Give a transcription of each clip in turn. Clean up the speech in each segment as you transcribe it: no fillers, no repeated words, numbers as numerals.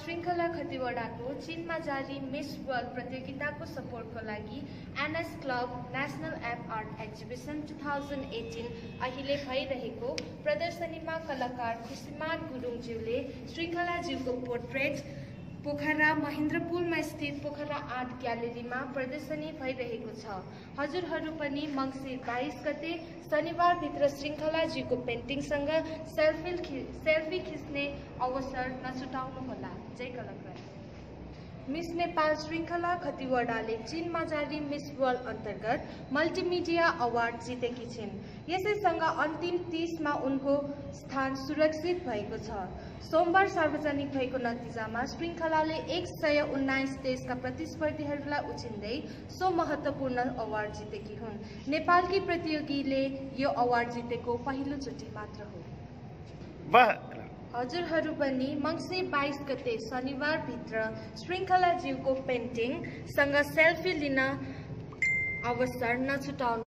श्रृङ्खला खतिवडाको चीनमा जारी मिस वर्ल्ड प्रतियोगिताको सपोर्टको लागि NS club national app art exhibition 2018 अहिले भइरहेको प्रदर्शनीमा कलाकार खुसीमान गुरुङज्यूले श्रृङ्खलाज्यूको पोर्ट्रेट पोखरा महेन्द्रपुलमा स्थित पोखरा आर्ट ग्यालेरीमा प्रदर्शनी भइरहेको छ। हजुरहरू पनि मङ्सिर 22 गते शनिबारभित्र श्रृङ्खलाज्यूको पेन्टिङसँग सेल्फी खिच्ने अवसर नछुटाउनुहोला। जय कलाकार। मिस नेपाल श्रृङ्खला खतिवडाले चीनमा जारी मिस वर्ल्ड अन्तर्गत मल्टिमिडिया अवार्ड जितेकी छिन्। यसैसँग अन्तिम 30मा उनको स्थान सुरक्षित भएको छ। सोमबार सार्वजनिक भएको नतिजामा श्रृङ्खलाले 119 देशका प्रतिस्पर्धीहरूलाई उछिन्दै सो महत्त्वपूर्ण अवार्ड जितेकी हुन्। नेपालकी प्रतियोगीले यो अवार्ड जितेको पहिलो चोटि मात्र हो। हजुरहरू पनि मङ्सिर 22 गते शनिबारभित्र श्रृङ्खलाज्यूको पेन्टिङसँग सेल्फी लिन अवसर नछुटाउनु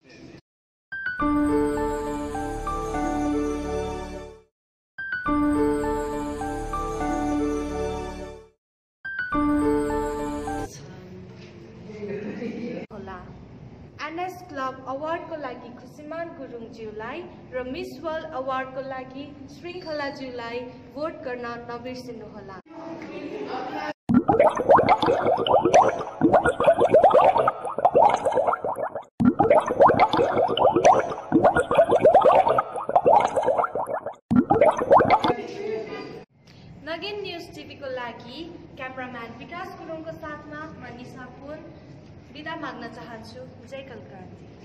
होला। एनएस क्लब अवार्डको लागि खुसीमान गुरुङज्यूलाई र मिस वर्ल्ड अवार्डको लागि श्रृङ्खलाज्यूलाई भोट गर्न नबिर्सिनुहोला। नगेन न्युज टिभीको लागि क्यामेराम्यान विकास गुरुङको साथमा म निशा पुन बिदा माग्न चाहन्छु। जय कलक्रान्ति।